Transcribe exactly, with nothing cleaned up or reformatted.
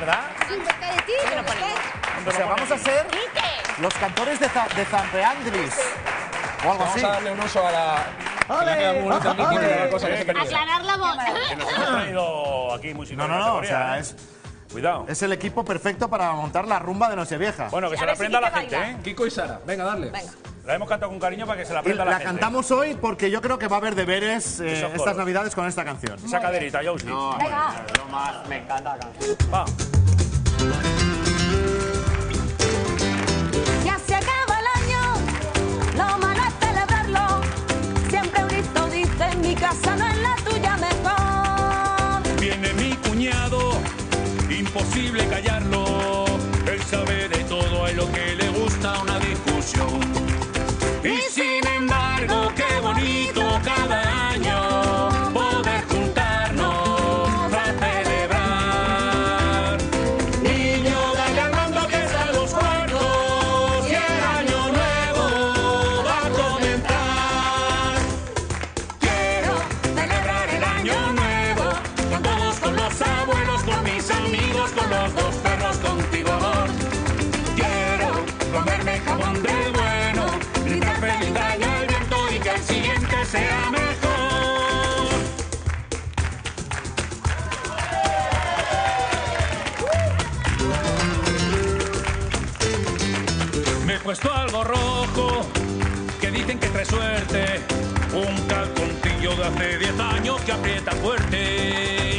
¿verdad? Cerca de ti, ¿Dónde lo ¿dónde ponemos? estás? O sea, vamos a ser los cantores de, Za- de Zampeandris. O algo Vamos así. a darle un uso a la... que le ha quedado muy bonita a Miki, una cosa que se perdió. Aclarar la voz. Que nos hemos traído aquí música No, de no, no, o categoría, sea, ¿eh? es, Cuidado. es el equipo perfecto para montar la rumba de Nochevieja. Bueno, que Y se a la ver si aprenda la Quique gente, baila. ¿eh? Kiko y Sara, venga, darle. Venga. La hemos cantado con cariño para que se la Y aprenda la, la gente. cantamos hoy porque yo creo que va a haber deberes eh, Esos estas coros. navidades con esta canción. Esa caderita, Josie. No, Venga. lo más, me encanta la canción. Va. Ya se acaba el año, lo malo es celebrarlo. Siempre un grito dice, en mi casa no es la tuya mejor. Viene mi cuñado, imposible callarlo. Él sabe de todo, es lo que le gusta una discusión. Y sin embargo, qué bonito cada año poder juntarnos a celebrar. Niño, dale al mando que están los cuartos y el año nuevo va a comenzar. Quiero celebrar el año nuevo con todos, con los abuelos, con mis amigos, con los dos perros, contigo, amor. Quiero comerme jamón del bueno, gritar feliz año al viento y que el siguiente sea mejor. Me he puesto algo rojo, que dicen que trae suerte. Un calzoncillo de hace diez años que aprieta fuerte.